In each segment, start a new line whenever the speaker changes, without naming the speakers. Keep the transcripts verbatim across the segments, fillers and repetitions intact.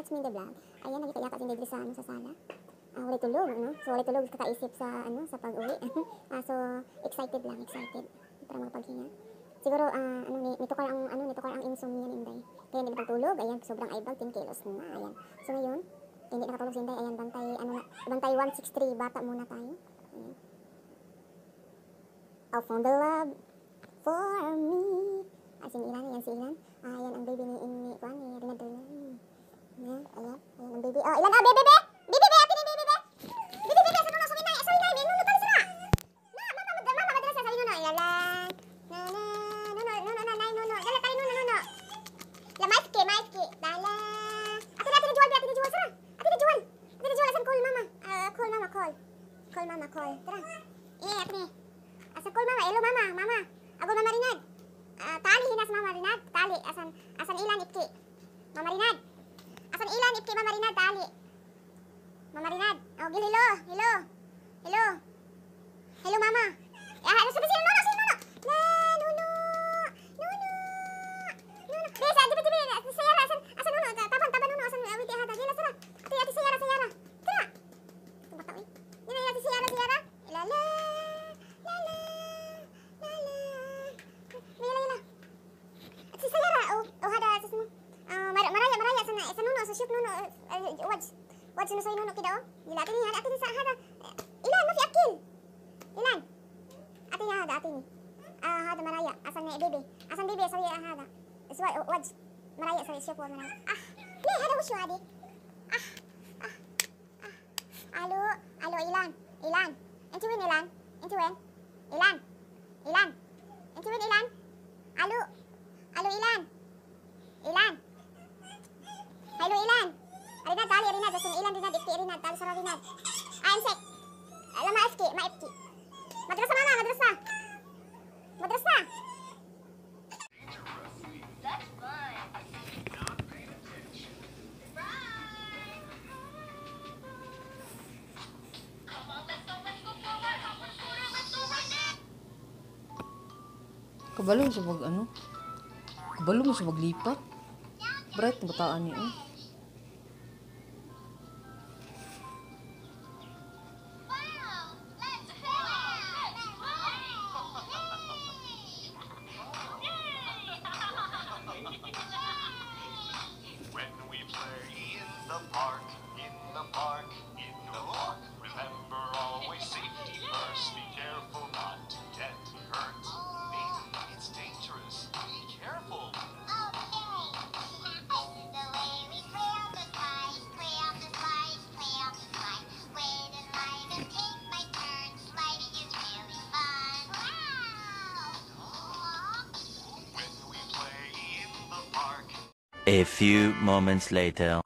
it's me, the vlog. Ayan, nagkaya ka Enday sa, ano, sa sala. Uh, wala tulog, no? So, wala tulog, kakaisip sa, ano, sa pag-uwi. uh, so, excited lang, excited. Para magpaghinga. Siguro, uh, ano, nito ka ang, ano, nito ka ang insomnia ni Enday. Kaya hindi nakatulog, ayan, sobrang eyeball, ten kilos na, ayan. So, ngayon, hindi nakatulog si Enday, ayan, bantay, ano na, bantay one sixty-three, bata muna tayo. Ayan. I found the love for me. Ay, si Ilan, ayan si Ilan. Ah, ayan ang baby ni Inni, kuan ni Rinaldo. Ayan, ayan, ayan ang baby. Oh, Ilan, ah, baby, baby! Baby, baby, ate ni baby, baby! Baby, baby, sa nuno, suminay, suminay, may nuno tali sila! Na, mama, mama, madalas sa nuno, ilalan. Na, na, nuno, nuno, na, nay, nuno. Dala, tali nuno, nuno. La, maiski, maiski. Dala. Ate, ate ni Jual, ate ni Jual, sara. Ate ni Jual. Ate ni Jual, asan call, mama? Ah, call, mama, call. Call, mama, call. Tara. Eh, ate ni. Asan call, mama? Hello, mama, mama. Agol, mama, Rinad. Uh, tali hinas mama Rinad, tali asan asan ilan ipki mama Rinad, asan ilan ipki mama Rinad, tali mama Rinad. Oh, gil, hello hello hello hello mama. Ah, ano sabi sino nono sino nono na nuno nuno nuno bisa di di di sayara asan asan nuno taban taban nuno asan awiti hada gila sara ati ati sayara sayara tara bata oi ini ati sayara sayara lala lala shoot nuno waj waj nuno say nuno kidao gila ati ni hada ati ni sa hada ilan mafi akil ilan ati ni hada ati ni ah hada maraya asan ni baby asan baby sawi hada iswa waj maraya sawi shoot wa maraya ah ni hada wushu hadi ah ah ah alo alo ilan ilan enti win ilan enti wen ilan ilan enti win ilan alo alo ilan ilan. Hello, Ilan. Rinad, tali, Rinad. Asan Ilan, Rinad, Ifki, Rinad. Tali, sarang Rinad. Ayan, sek. Alam, ma-Ifki, ma-Ifki. Madrasa, mama, madrasa. Madrasa. That's fun.
Kabalo mo siya mag, ano? Kabalo mo siya maglipat. Bright na bataan niya, eh.
A few moments later.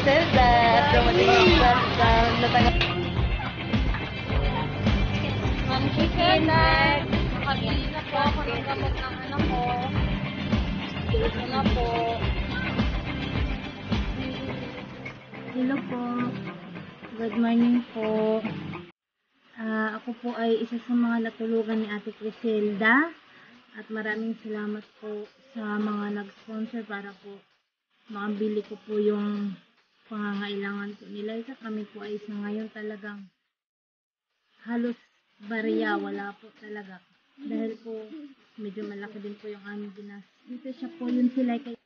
Griselda at dumating sa sa natanggap.
Ma'am Chikinan, nakabili na po ako ng gamot ng anak ko. Ito na po.
Hello po. Good morning po. Ah, ako po ay isa sa mga natulungan ni Ate Griselda at maraming salamat po sa mga nag-sponsor para po makabili ko po yung pangangailangan po nila. Isa kami po ay sa ngayon talagang halos bariya, wala po talaga. Dahil po medyo malaki din po yung aming ginastos. Dito siya po yun sila kay